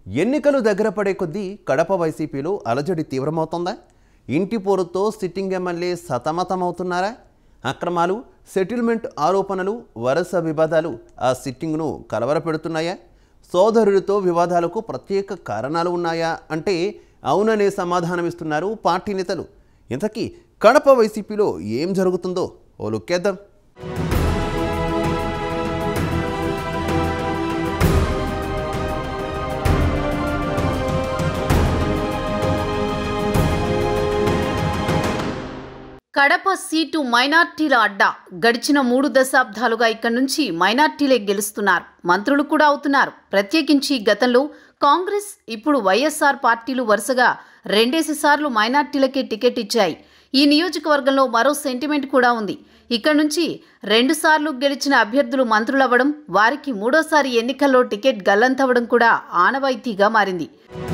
ఎన్నికలు దగ్గర పడే కొద్దీ కడప వైసీపీలో అలజడి తీవ్రమవుతోందా? ఇంటి పోరుతో సిట్టింగ్ ఎమ్మెల్యే సతమతమవుతున్నారా? అక్రమాలు, సెటిల్మెంట్ ఆరోపణలు, వరుస వివాదాలు ఆ సిట్టింగ్ను కలవరపెడుతున్నాయా? సోదరుడితో వివాదాలకు ప్రత్యేక కారణాలు ఉన్నాయా అంటే అవుననే సమాధానమిస్తున్నారు పార్టీ నేతలు. ఇంతకీ కడప వైసీపీలో ఏం జరుగుతుందో ఓ లుక్కేద్దాం. కడప సీటు మైనార్టీల అడ్డా. గడిచిన 3 దశాబ్దాలుగా ఇక్కడి నుంచి మైనార్టీలే గెలుస్తున్నారు, మంత్రులు కూడా అవుతున్నారు. ప్రత్యేకించి గతంలో కాంగ్రెస్, ఇప్పుడు వైఎస్ఆర్ పార్టీలు వరుసగా 2 సార్లు మైనార్టీలకే టికెట్ ఇచ్చాయి. ఈ నియోజకవర్గంలో మరో సెంటిమెంట్ కూడా ఉంది. ఇక్కడి నుంచి 2 సార్లు గెలిచిన అభ్యర్థులు మంత్రులవ్వడం, వారికి 3వసారి ఎన్నికల్లో టికెట్ గల్లంతవ్వడం కూడా ఆనవాయితీగా మారింది.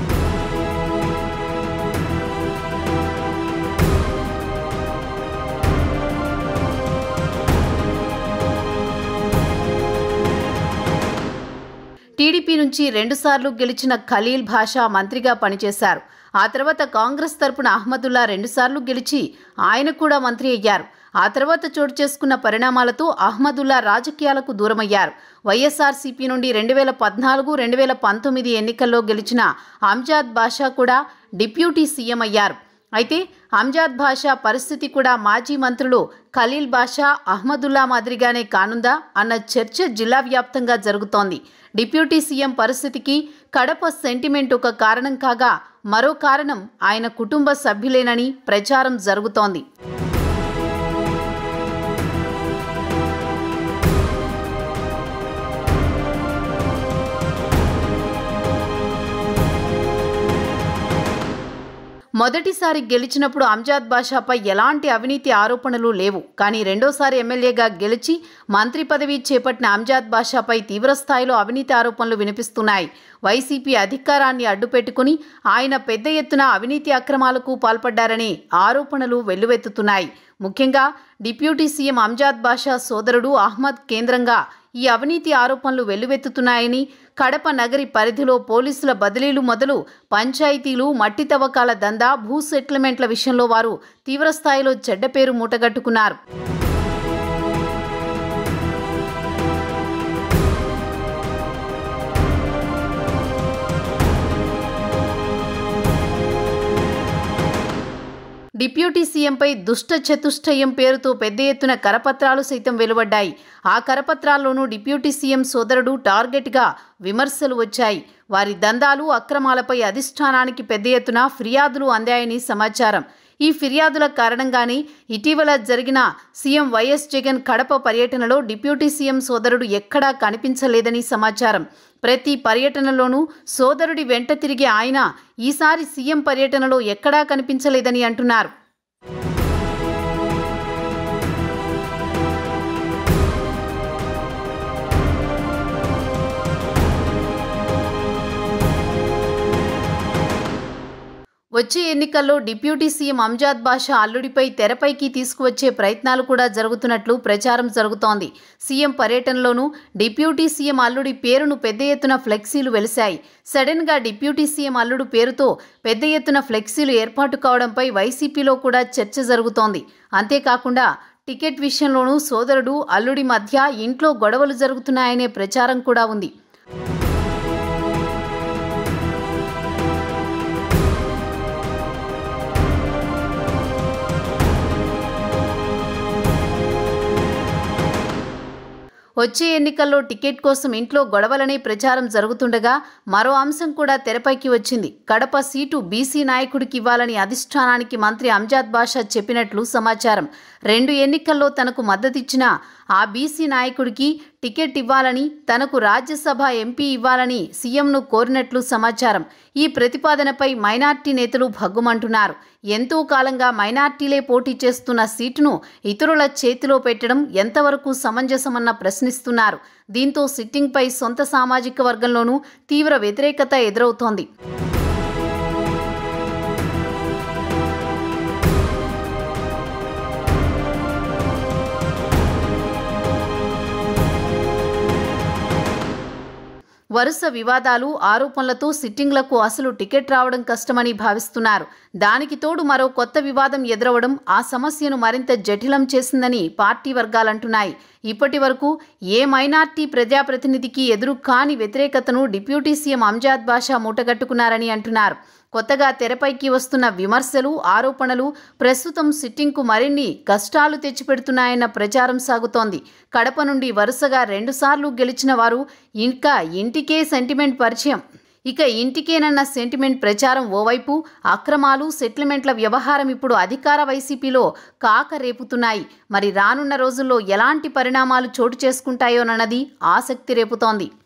టీడీపీ నుంచి 2 సార్లు గెలిచిన ఖలీల్ భాషా మంత్రిగా పనిచేశారు. ఆ తర్వాత కాంగ్రెస్ తరపున అహ్మదుల్లా 2 సార్లు గెలిచి ఆయన కూడా మంత్రి అయ్యారు. ఆ తర్వాత చోటు చేసుకున్న పరిణామాలతో అహ్మదుల్లా రాజకీయాలకు దూరమయ్యారు. వైఎస్ఆర్సీపీ నుండి 2014, 2019 ఎన్నికల్లో గెలిచిన అంజాద్ బాషా కూడా డిప్యూటీ సీఎం అయ్యారు. అయితే అంజాద్ బాషా పరిస్థితి కూడా మాజీ మంత్రులు ఖలీల్ బాషా, అహ్మదుల్లా మాదిరిగానే కానుందా అన్న చర్చ జిల్లా వ్యాప్తంగా జరుగుతోంది. డిప్యూటీ సీఎం పరిస్థితికి కడప సెంటిమెంట్ ఒక కారణం కాగా, మరో కారణం ఆయన కుటుంబ సభ్యులేనని ప్రచారం జరుగుతోంది. మొదటిసారి గెలిచినప్పుడు అంజాద్ బాషాపై ఎలాంటి అవినీతి ఆరోపణలు లేవు. కానీ రెండోసారి ఎమ్మెల్యేగా గెలిచి మంత్రి పదవి చేపట్టిన అంజాద్ బాషాపై తీవ్రస్థాయిలో అవినీతి ఆరోపణలు వినిపిస్తున్నాయి. వైసీపీ అధికారాన్ని అడ్డుపెట్టుకుని ఆయన పెద్ద ఎత్తున అవినీతి అక్రమాలకు పాల్పడ్డారని ఆరోపణలు వెల్లువెత్తుతున్నాయి. ముఖ్యంగా డిప్యూటీ సీఎం అంజాద్ బాషా సోదరుడు అహ్మద్ కేంద్రంగా ఈ అవినీతి ఆరోపణలు వెల్లువెత్తుతున్నాయని, కడప నగరి పరిధిలో పోలీసుల బదిలీలు మొదలు పంచాయతీలు, మట్టి తవ్వకాల దందా, భూ సెటిల్మెంట్ల విషయంలో వారు తీవ్రస్థాయిలో చెడ్డ పేరు మూటగట్టుకున్నారు. డిప్యూటీ సీఎంపై దుష్ట చతుష్టయం పేరుతో పెద్ద ఎత్తున కరపత్రాలు సైతం వెలువడ్డాయి. ఆ కరపత్రాల్లోనూ డిప్యూటీ సీఎం సోదరుడు టార్గెట్గా విమర్శలు వచ్చాయి. వారి దందాలు, అక్రమాలపై అధిష్టానానికి పెద్ద ఎత్తున ఫిర్యాదులు అందాయని సమాచారం. ఈ ఫిర్యాదుల కారణంగానే ఇటీవల జరిగిన సీఎం వైఎస్ జగన్ కడప పర్యటనలో డిప్యూటీ సీఎం సోదరుడు ఎక్కడా కనిపించలేదని సమాచారం. ప్రతి పర్యటనలోనూ సోదరుడి వెంట తిరిగే ఆయన ఈసారి సీఎం పర్యటనలో ఎక్కడా కనిపించలేదని అంటున్నారు. వచ్చే ఎన్నికల్లో డిప్యూటీ సీఎం అంజాద్ బాషా అల్లుడిపై తెరపైకి తీసుకువచ్చే ప్రయత్నాలు కూడా జరుగుతున్నట్లు ప్రచారం జరుగుతోంది. సీఎం పర్యటనలోనూ డిప్యూటీ సీఎం అల్లుడి పేరును పెద్ద ఎత్తున ఫ్లెక్సీలు వెలిశాయి. సడన్గా డిప్యూటీ సీఎం అల్లుడు పేరుతో పెద్ద ఎత్తున ఫ్లెక్సీలు ఏర్పాటు కావడంపై వైసీపీలో కూడా చర్చ జరుగుతోంది. అంతేకాకుండా టికెట్ విషయంలోనూ సోదరుడు, అల్లుడి మధ్య ఇంట్లో గొడవలు జరుగుతున్నాయనే ప్రచారం కూడా ఉంది. వచ్చే ఎన్నికల్లో టికెట్ కోసం ఇంట్లో గొడవలనే ప్రచారం జరుగుతుండగా మరో అంశం కూడా తెరపైకి వచ్చింది. కడప సీటు బీసీ నాయకుడికి ఇవ్వాలని అధిష్టానానికి మంత్రి అంజాద్ బాషా చెప్పినట్లు సమాచారం. 2 ఎన్నికల్లో తనకు మద్దతిచ్చిన ఆ బీసీ నాయకుడికి టికెట్ ఇవ్వాలని, తనకు రాజ్యసభ ఎంపీ ఇవ్వాలని సీఎంను కోరినట్లు సమాచారం. ఈ ప్రతిపాదనపై మైనార్టీ నేతలు భగ్గుమంటున్నారు. ఎంతో కాలంగా మైనార్టీలే పోటీ చేస్తున్న సీటును ఇతరుల చేతిలో పెట్టడం ఎంతవరకు సమంజసమన్న ప్రశ్నిస్తున్నారు. దీంతో సిట్టింగ్పై సొంత సామాజిక వర్గంలోనూ తీవ్ర వ్యతిరేకత ఎదురవుతోంది. వరుస వివాదాలు, ఆరోపణలతో సిట్టింగ్లకు అసలు టికెట్ రావడం కష్టమని భావిస్తున్నారు. దానికి తోడు మరో కొత్త వివాదం ఎదురవడం ఆ సమస్యను మరింత జటిలం చేసిందని పార్టీ వర్గాలంటున్నాయి. ఇప్పటి వరకు ఏ మైనార్టీ ప్రజాప్రతినిధికి ఎదురు కాని వ్యతిరేకతను డిప్యూటీ సీఎం అంజాద్ బాషా మూటగట్టుకున్నారని అంటున్నారు. కొత్తగా తెరపైకి వస్తున్న విమర్శలు, ఆరోపణలు ప్రస్తుతం సిట్టింగ్కు మరిన్ని కష్టాలు తెచ్చిపెడుతున్నాయన్న ప్రచారం సాగుతోంది. కడప నుండి వరుసగా 2 సార్లు గెలిచిన వారు ఇంకా ఇంటికే సెంటిమెంట్ పరిచయం. ఇక ఇంటికేనన్న సెంటిమెంట్ ప్రచారం ఓవైపు, అక్రమాలు, సెటిల్మెంట్ల వ్యవహారం ఇప్పుడు అధికార వైసీపీలో కాక రేపుతున్నాయి. మరి రానున్న రోజుల్లో ఎలాంటి పరిణామాలు చోటు చేసుకుంటాయోనన్నది ఆసక్తి రేపుతోంది.